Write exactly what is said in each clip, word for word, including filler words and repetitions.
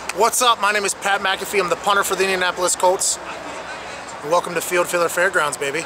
What's up? My name is Pat McAfee. I'm the punter for the Indianapolis Colts. And welcome to Field Filler Fairgrounds, baby.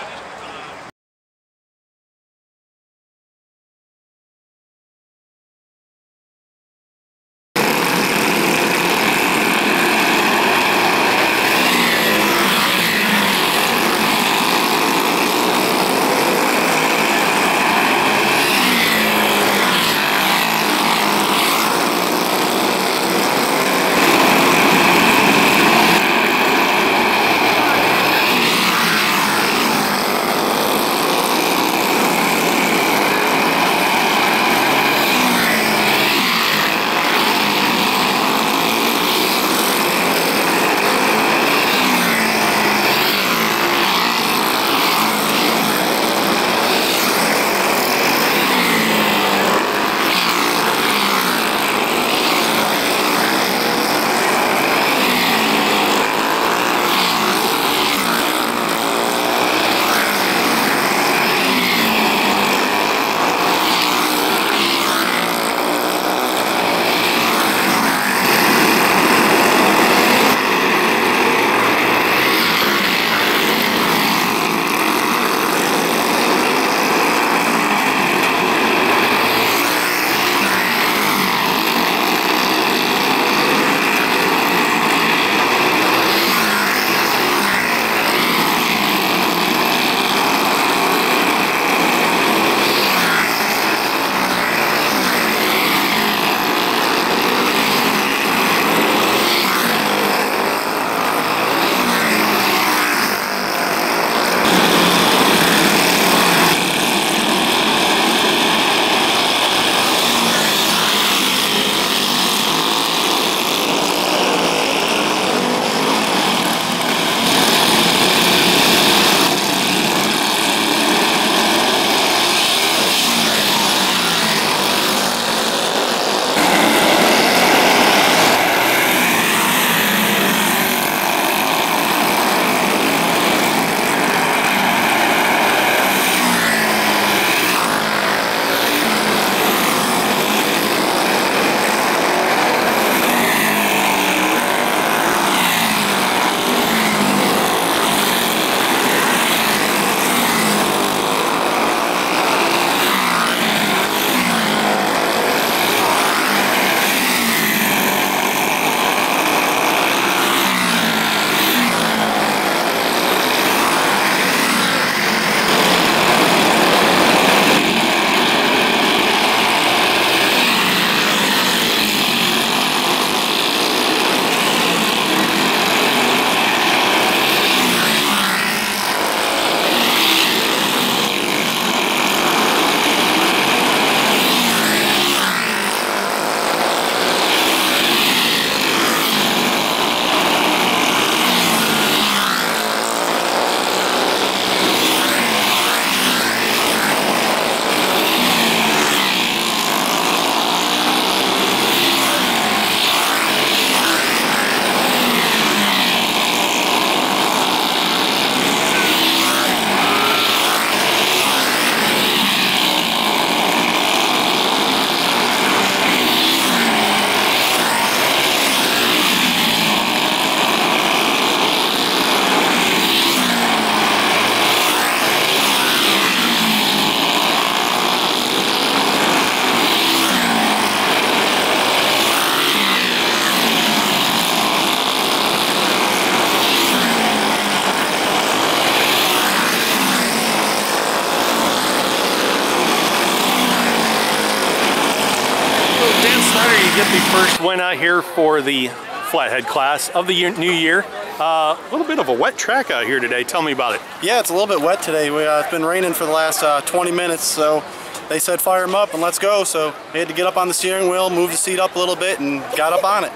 Get the first win out here for the Flathead class of the year, new year. A uh, little bit of a wet track out here today. Tell me about it. Yeah, it's a little bit wet today. We, uh, it's been raining for the last uh, twenty minutes, so they said fire them up and let's go. So they had to get up on the steering wheel, move the seat up a little bit, and got up on it.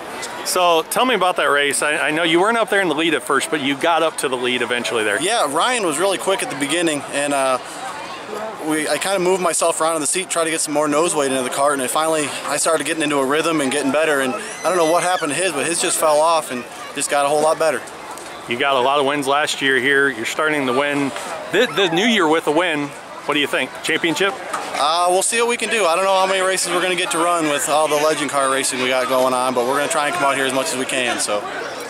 So tell me about that race. I, I know you weren't up there in the lead at first, but you got up to the lead eventually there. Yeah, Ryan was really quick at the beginning, and uh, we, I kind of moved myself around in the seat, tried to get some more nose weight into the cart, and it finally I started getting into a rhythm and getting better. And I don't know what happened to his, but his just fell off and just got a whole lot better. You got a lot of wins last year here. You're starting to win the, the new year with a win. What do you think? Championship? Uh, Uh, we'll see what we can do. I don't know how many races we're going to get to run with all the legend car racing we got going on, but we're going to try and come out here as much as we can. So.